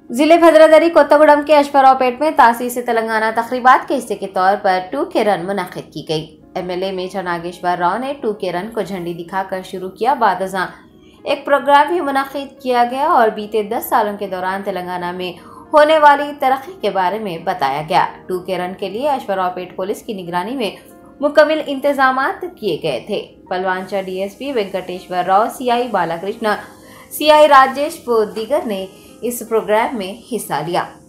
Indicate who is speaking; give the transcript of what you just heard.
Speaker 1: जिले भद्रादरी कोत्तागुड़म के अशफारावपेट में तासीस तेलंगाना तकरीबात के हिस्से के तौर पर 2K रन मुनक्किद की गई। एमएलए मेजर नागेश्वर राव ने 2K रन को झंडी दिखाकर शुरू किया। बाद अज़ां एक प्रोग्राम भी मुनक्किद किया गया और बीते 10 सालों के दौरान तेलंगाना में होने वाली तरक्की के बारे में बताया गया। 2K रन के लिए अशफारावपेट पुलिस की निगरानी में मुकम्मल इंतजामात किए गए थे। Palvancha DSP Venkateswara Rao, CI Balakrishna, CI Rajesh व दीगर ने इस प्रोग्राम में हिस्सा लिया।